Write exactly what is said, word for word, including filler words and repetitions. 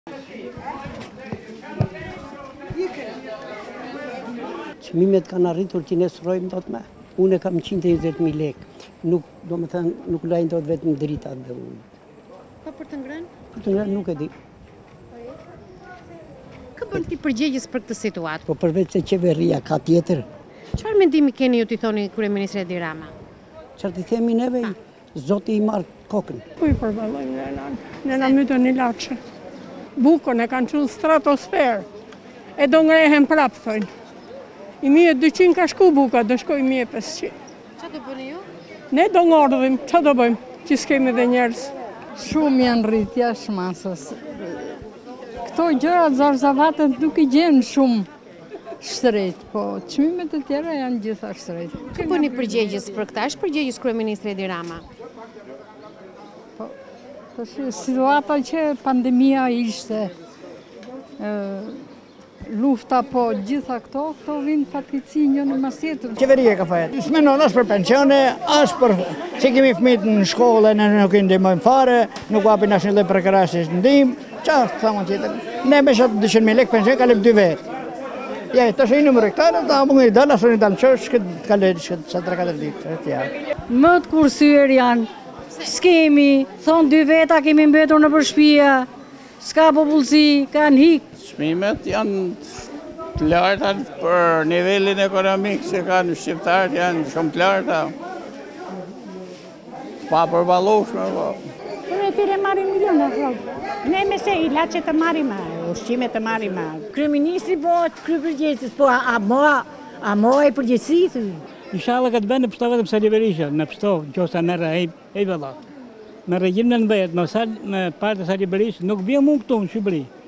Çmimet kanë arritur që ne sfrojmë dot më. Unë kam njëqind e njëzet mijë lekë. Nuk, domethënë, nuk lajnë dot vetëm dritat dhe ujë. Po për të ngrënë? Për të ngrënë nuk e di. Kë bën ti përgjegjës për këtë situatë? Po përveç se qeveria ka tjetër. Çfarë mendimi keni ju t'i thoni kryeministri Edi Rama? Çfarë ti themi neve? Zoti i marr kokën. Po i përballojnë nënan. Nëna mytën i laçë. Bukën e kanë qenë stratosferë. E do ngrehen prapë, thonë. I mije dyqind ka shku buka, do shkoj mije pesëqind. Çfarë do bëni ju? Ne do ngordhim, çfarë do bëjmë? Që s'kemi dhe njerëz. Shumë janë rritja shmasës. Këto gjërat zarzavatët nuk i gjenë shumë shtrejt, po çmimet e tjera janë gjitha shtrejt. Kë bëni përgjegjës për këtë? Është përgjegjës kryeministri Edi Rama? Po, tash situata që pandemia ishte, ë, lufta, po gjitha këto, këto vinë fatkeqësi njëri mas tjetrit. Qeveria ka fajt. S'menon as për pensione, as për që kemi fëmijët në shkollë, ne nuk i ndihmojmë fare, nuk japin asnjë lloj prekarasjes ndihmë. Çfarë thamë tjetër? Ne me shatë dyqind mijë lekë pension kalem dy vetë. Ja, tash i numër rektarë, ta më i dal asoni dal çosh që kaloj që tre katër ditë etj. Më të kursyer janë. S'kemi, thon dy veta kemi mbetur në për shtëpia. S'ka popullsi, kanë hik. Çmimet janë të larta për nivelin ekonomik që kanë shqiptarët, janë shumë të larta. Pa përballueshme, po. Për e tire marim miliona, ne me se ilaçe të marim, ushqime të marim. Kryeministri po të kryepërgjegjës, po a moa, a moa i përgjegjësi? Inshallah këtë bënë pështo vetëm Sali Berisha, në pështo, qosa në rë, ej valla. Në regjim në në bëjet, në partë Sali Berisha, nuk bje mund këtu në Shqipëri.